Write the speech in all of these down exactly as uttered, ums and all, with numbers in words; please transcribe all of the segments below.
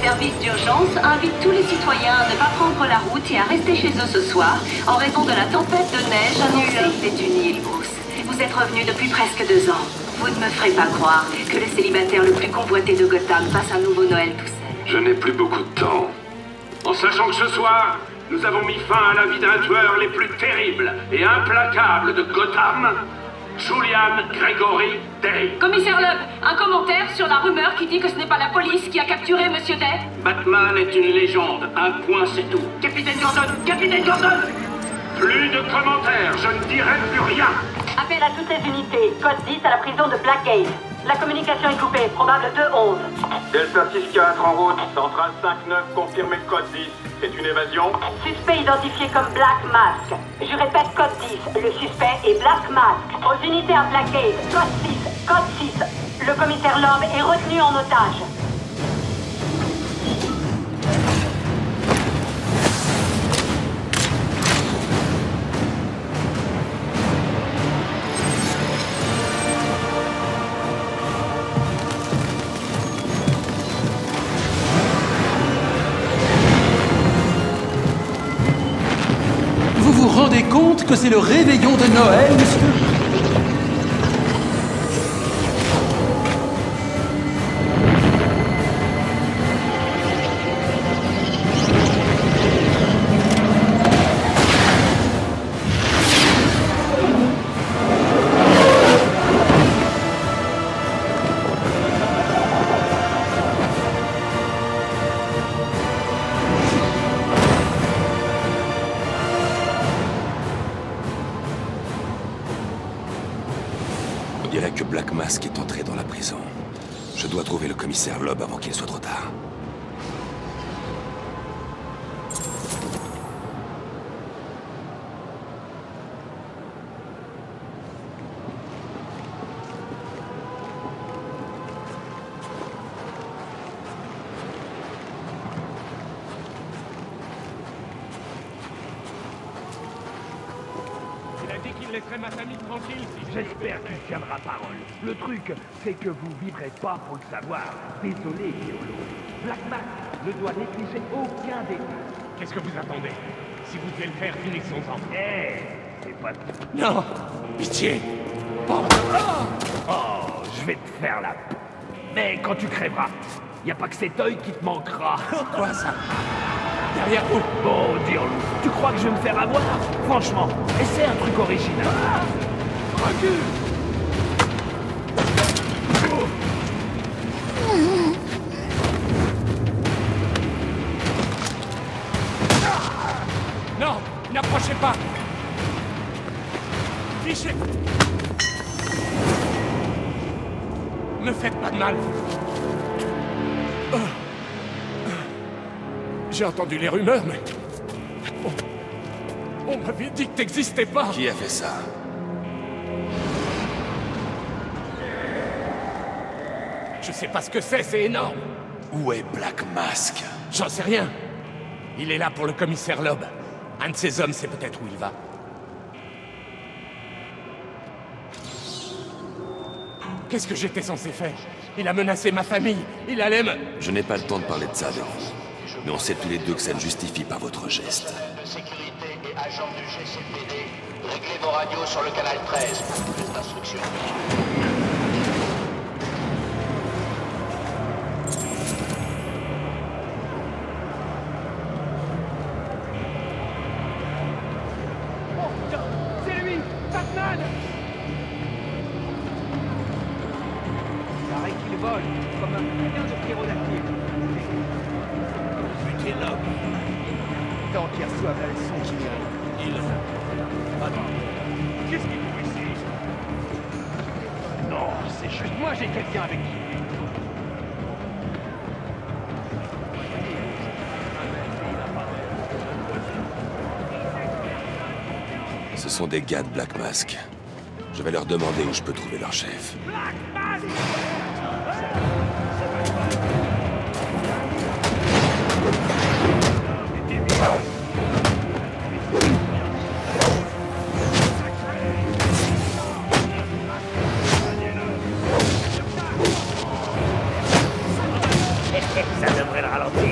service d'urgence invite tous les citoyens à ne pas prendre la route et à rester chez eux ce soir en raison de la tempête de neige annoncée. C'est une île, Bruce. Vous êtes revenu depuis presque deux ans. Vous ne me ferez pas croire que le célibataire le plus convoité de Gotham passe un nouveau Noël tout seul. Je n'ai plus beaucoup de temps. En sachant que ce soir, nous avons mis fin à la vie d'un tueur les plus terribles et implacables de Gotham, Julian Gregory Day. Commissaire Loeb, un commentaire sur la rumeur qui dit que ce n'est pas la police qui a capturé Monsieur Day? Batman est une légende, un point c'est tout. Capitaine Gordon, Capitaine Gordon! Plus de commentaires, je ne dirai plus rien. Appel à toutes les unités, code dix à la prison de Blackgate. La communication est coupée, probable deux onze. Delta six quatre en route, centrale cinq neuf, confirmé code dix. C'est une évasion. Suspect identifié comme Black Mask. Je répète code dix, le suspect est Black Mask. Aux unités à Blackgate, code six, code six. Le commissaire Loeb est retenu en otage. Vous vous rendez compte que c'est le réveillon de Noël, monsieur? On dirait que Black Mask est entré dans la prison. Je dois trouver le commissaire Loeb avant qu'il soit trop tard. Qu'il laisserait ma famille tranquille si J'espère qu'il tiendra parole. Le truc, c'est que vous vivrez pas pour le savoir. Désolé, Yolo. Black Mask ne doit négliger aucun détail. Qu'est-ce que vous attendez? Si vous devez le faire, finissons-en. Eh, c'est pas tout. Non! Pitié! Bon. Oh, je vais te faire la peau. Mais quand tu crèveras, y a pas que cet œil qui te manquera. Quoi ça? Derrière vous! Bon, Dirlou, tu crois que je vais me faire avoir? Franchement, essaie un truc original. Recule! Non! N'approchez pas! Fichez! Ne faites pas de mal! J'ai entendu les rumeurs, mais... On, on m'avait dit que t'existais pas! Qui a fait ça? Je sais pas ce que c'est, c'est énorme! Où est Black Mask? J'en sais rien. Il est là pour le commissaire Loeb. Un de ses hommes sait peut-être où il va. Qu'est-ce que j'étais censé faire? Il a menacé ma famille. Il allait me... Je n'ai pas le temps de parler de ça avec vous. Mais on sait tous les deux que ça ne justifie pas votre geste. De sécurité et agents du G C P D, réglez vos radios sur le canal treize pour plus d'instructions. C'est lui, Batman! Pareil qu'il vole, comme un putain de pyrodactyle. Butez l'homme. Tant qu'il reçoit la leçon qu'il mérite. Il... Attends. Qu'est-ce qu'il fout ici? Non, c'est juste moi, j'ai quelqu'un avec qui. Ce sont des gars de Black Mask. Je vais leur demander où je peux trouver leur chef. Black Mask! Ça devrait le ralentir.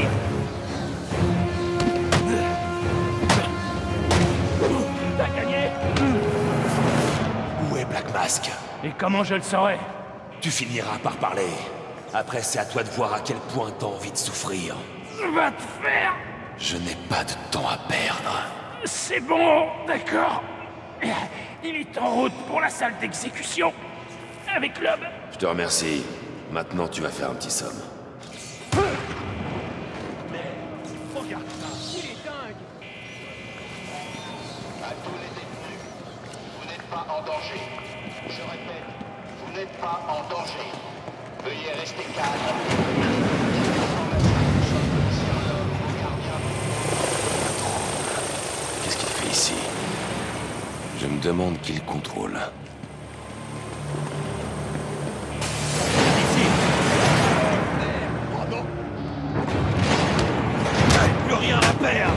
Masque. Et comment je le saurais? Tu finiras par parler. Après, c'est à toi de voir à quel point t'as envie de souffrir. Va te faire! Je n'ai pas de temps à perdre. C'est bon, d'accord. Il est en route pour la salle d'exécution. Avec Loeb. Je te remercie. Maintenant, tu vas faire un petit somme. Regarde ça, il est dingue. À tous les détenus, vous n'êtes pas en danger. Je répète, vous n'êtes pas en danger. Veuillez rester calme. Qu'est-ce qu'il fait ici? Je me demande qui le contrôle. Plus rien à perdre.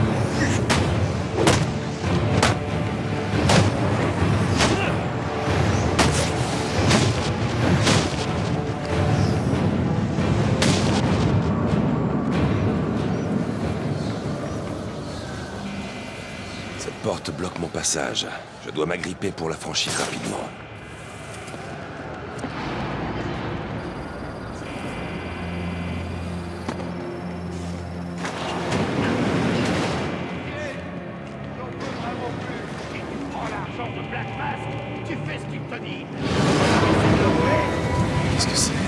Cette porte bloque mon passage. Je dois m'agripper pour la franchir rapidement. Qu'est-ce que c'est?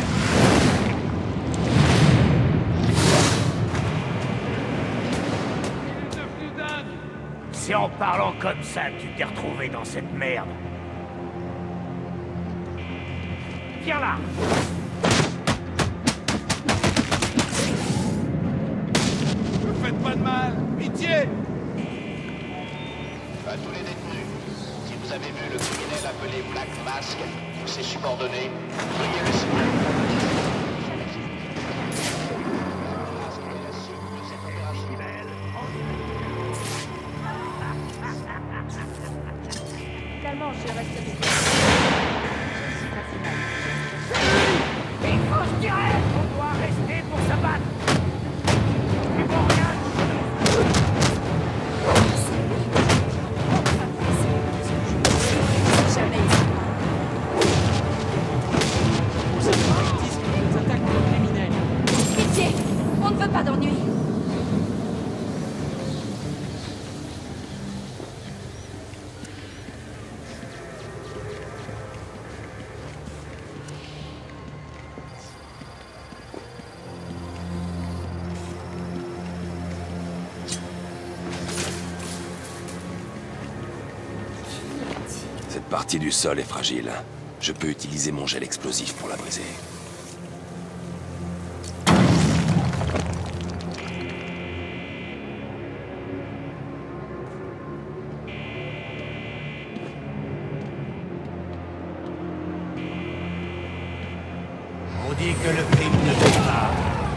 C'est en parlant comme ça que tu t'es retrouvé dans cette merde. Viens là! Ne faites pas de mal! Pitié! À tous les détenus, si vous avez vu le criminel appelé Black Mask ou ses subordonnés, veuillez le signaler. Mask est la cible de cette opération. Finalement, je reste avec vous. Il faut se tirer! On doit rester pour se battre! Mais bon, rien! Jamais ici. Nous attaquent nos criminels. Pitié! On ne veut pas d'ennui. Cette partie du sol est fragile. Je peux utiliser mon gel explosif pour la briser. On dit que le crime ne paie pas.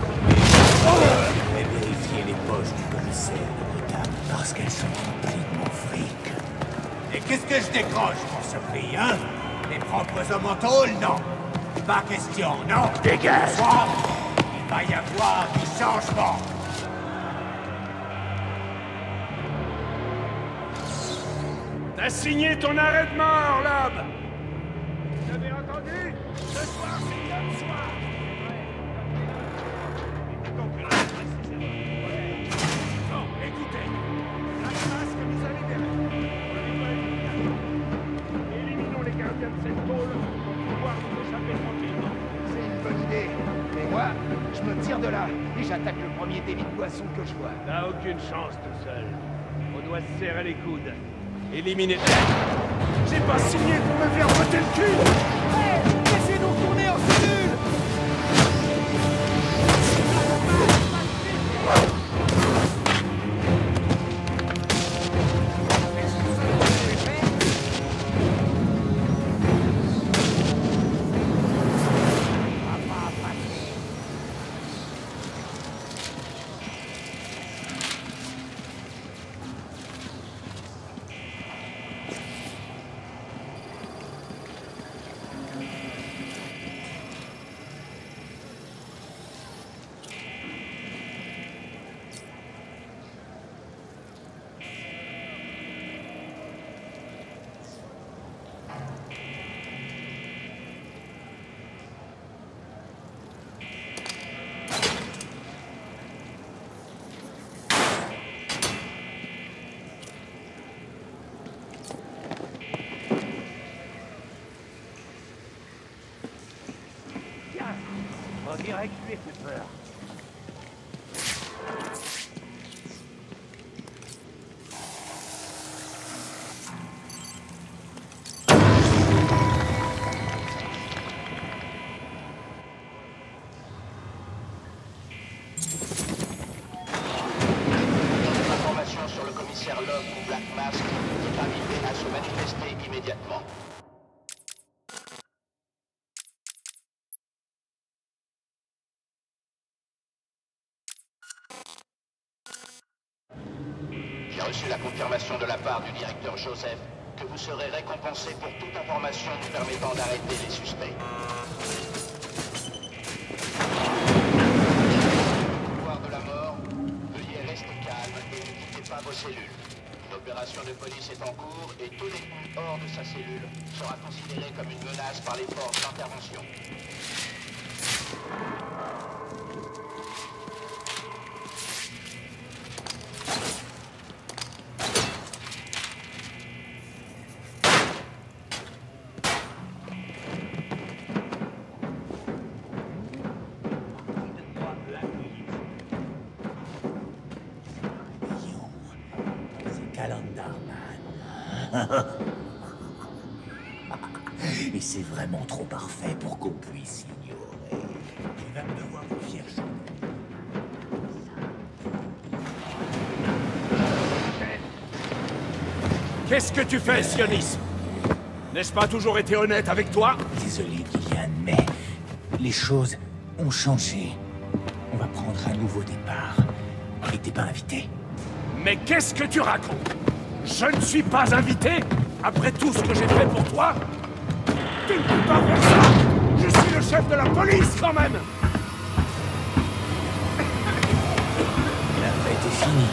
Mais vérifiez les poches du commissaire de Gotham, parce qu'elles sont remplies de mon fric. Et qu'est-ce que je décroche pour ce prix, hein? Mes propres hommes en tôle, non? Pas question, non? Dégage! Ce soir, il va y avoir du changement. T'as signé ton arrêt de mort, Loeb! Vous avez entendu? Ce soir, c'est comme soir. Bon, écoutez. La masse que vous allez derrière. Éliminons les gardiens de cette tôle pour pouvoir nous échapper tranquillement. C'est une bonne idée. Mais moi, je me tire de là et j'attaque le premier délit de boisson que je vois. T'as aucune chance tout seul. On doit se serrer les coudes. Éliminer... J'ai pas signé pour me faire botter le cul! Hey, laissez-nous tourner en cellule! dirait que je lui ai fait peur. Information sur le commissaire Locke ou Black Mask est invité à se manifester immédiatement. J'ai reçu la confirmation de la part du directeur Joseph que vous serez récompensé pour toute information nous permettant d'arrêter les suspects. Couloir de la mort, veuillez rester calme et ne quittez pas vos cellules. Une opération de police est en cours et tout détenu hors de sa cellule sera considéré comme une menace par les forces d'intervention. Et c'est vraiment trop parfait pour qu'on puisse l'ignorer. Tu vas devoir me fier chaud. Qu'est-ce que tu fais, sionisme? N'ai-je pas toujours été honnête avec toi? Désolé, Gillian, mais les choses ont changé. On va prendre un nouveau départ. Et t'es pas invité. Mais qu'est-ce que tu racontes? Je ne suis pas invité? Après tout ce que j'ai fait pour toi? Tu ne peux pas faire ça! Je suis le chef de la police, quand même! La fête est finie.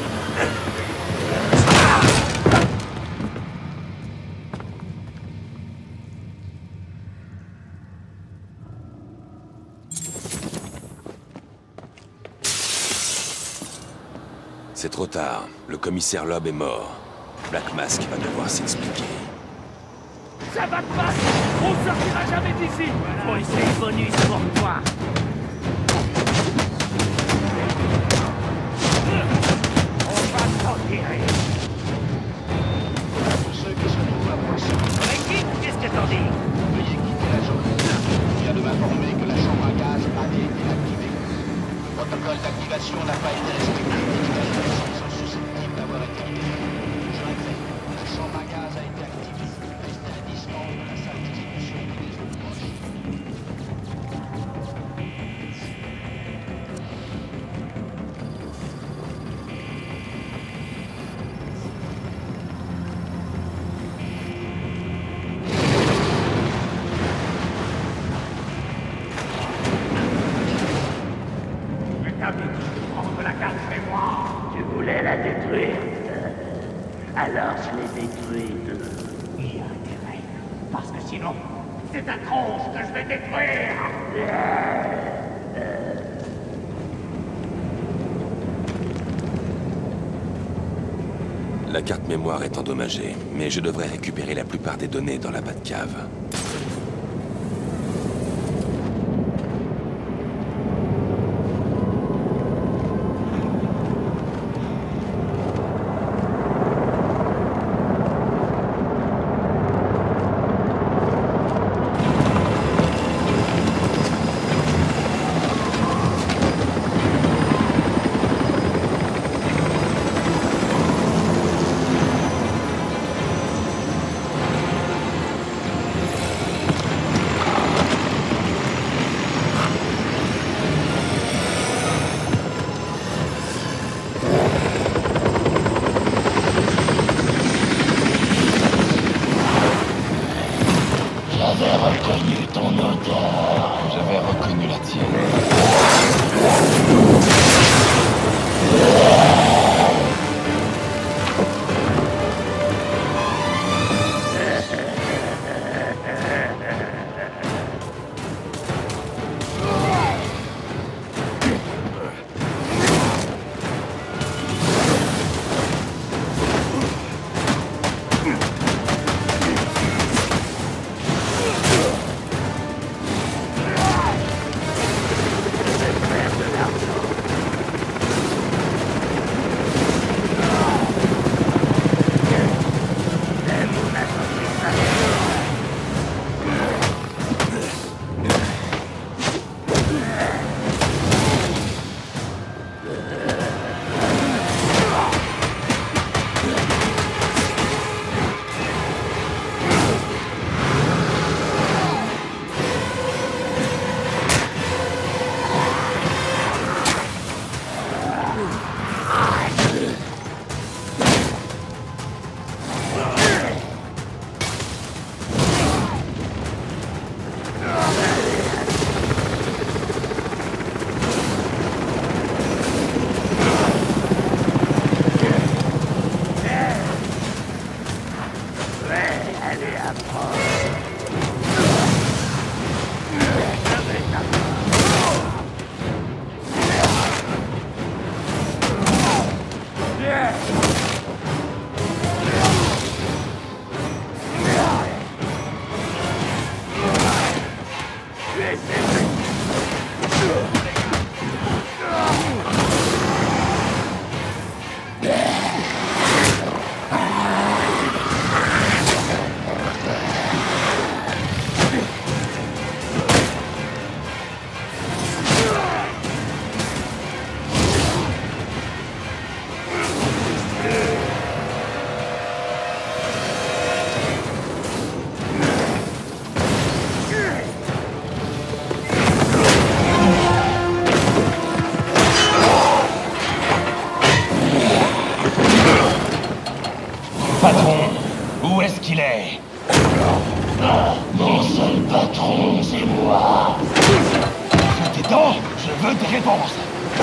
C'est trop tard. Le commissaire Loeb est mort. Black Mask va devoir s'expliquer. Ça va pas! On sortira jamais d'ici! Faut essayer le bonus pour toi! On va t'en tirer. Tous ceux qui se trouvent à proximité, Ricky, qu'est-ce que t'en dis? veuillez quitter la zone. Il vient de m'informer que la chambre à gaz avait été activée. Le protocole d'activation n'a pas été respecté et diverses personnes sont susceptibles d'avoir été libérées. Je répète, la chambre à gaz a été activée. Restez à distance de la salle d'exécution et des zones proches. Je t'avais dit de prendre la carte mémoire. Tu voulais la détruire. Alors je l'ai détruite. Il y a intérêt. Parce que sinon, c'est ta tronche que je vais détruire. La carte mémoire est endommagée, mais je devrais récupérer la plupart des données dans la Batcave. J'avais reconnu la tienne. Patron, où est-ce qu'il est? Mon seul patron, c'est moi. Tes dents, je veux des réponses.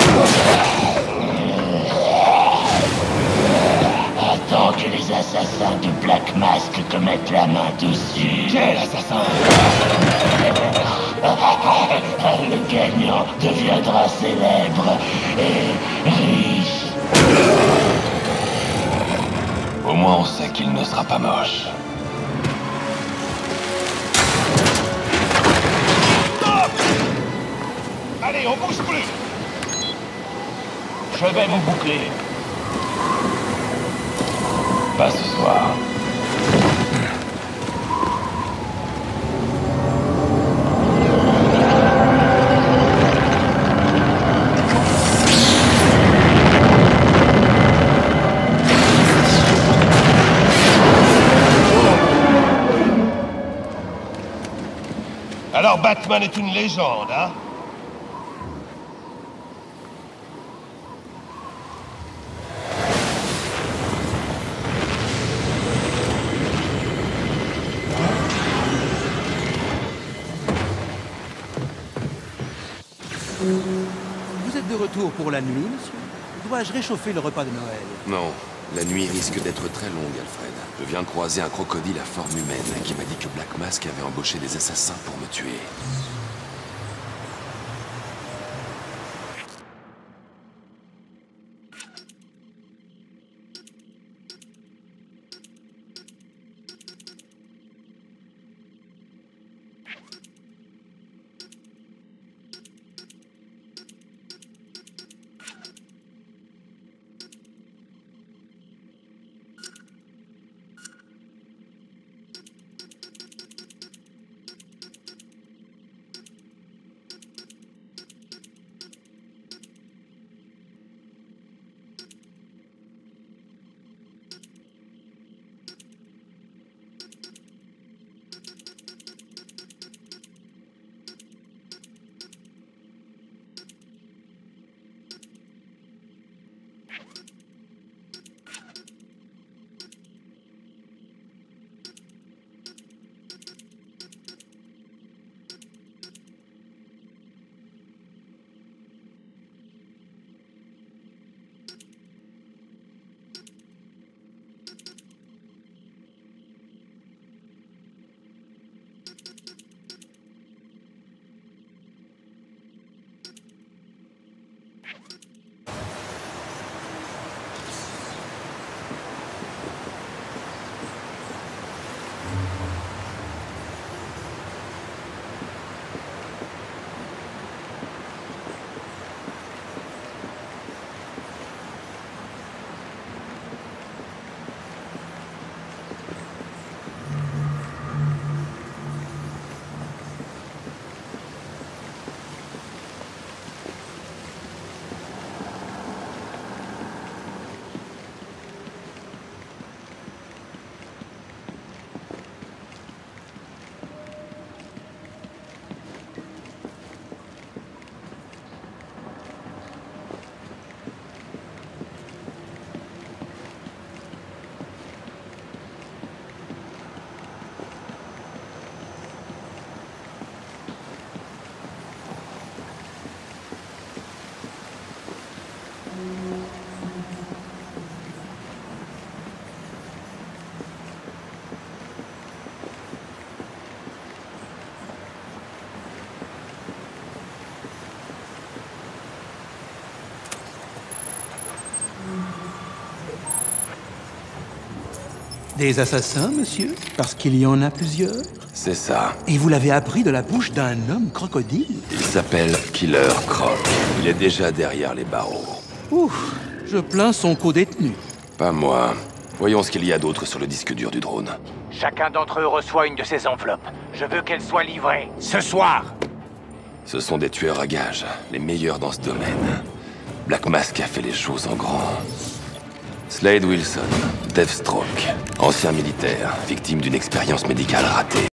Attends que les assassins du Black Mask te mettent la main dessus. Quel assassin? Le gagnant deviendra célèbre et riche. Au moins on sait qu'il ne sera pas moche. Stop! Allez, on bouge plus! Je vais vous boucler. Pas ce soir. Alors Batman est une légende, hein? Vous êtes de retour pour la nuit, monsieur? Dois-je réchauffer le repas de Noël? Non. La nuit risque d'être très longue, Alfred. Je viens de croiser un crocodile à forme humaine qui m'a dit que Black Mask avait embauché des assassins pour me tuer. Des assassins, monsieur? Parce qu'il y en a plusieurs? C'est ça. Et vous l'avez appris de la bouche d'un homme crocodile? Il s'appelle Killer Croc. Il est déjà derrière les barreaux. Ouf, je plains son co-détenu. Pas moi. Voyons ce qu'il y a d'autre sur le disque dur du drone. Chacun d'entre eux reçoit une de ces enveloppes. Je veux qu'elle soit livrée ce soir. Ce sont des tueurs à gages, les meilleurs dans ce domaine. Black Mask a fait les choses en grand. Slade Wilson, Deathstroke, ancien militaire, victime d'une expérience médicale ratée.